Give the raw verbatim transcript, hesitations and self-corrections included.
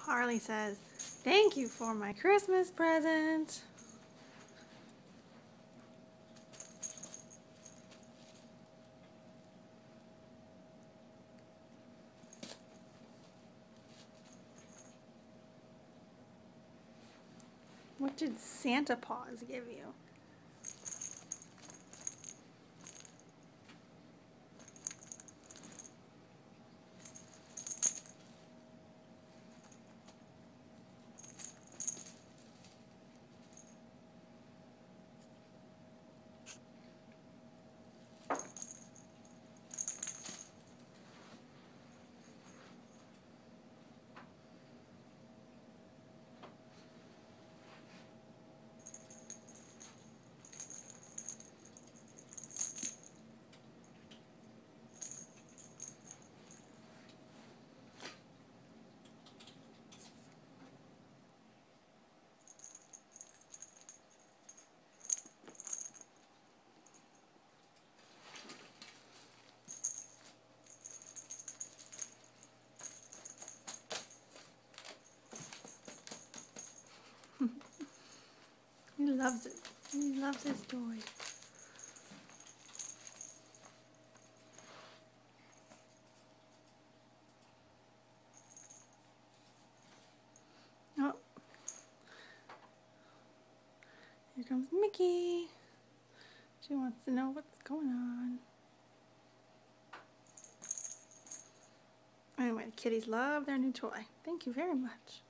Harley says, "Thank you for my Christmas present." What did Santa Paws give you? He loves it. He loves his toy. Oh, here comes Mickey. She wants to know what's going on. Anyway, the kitties love their new toy. Thank you very much.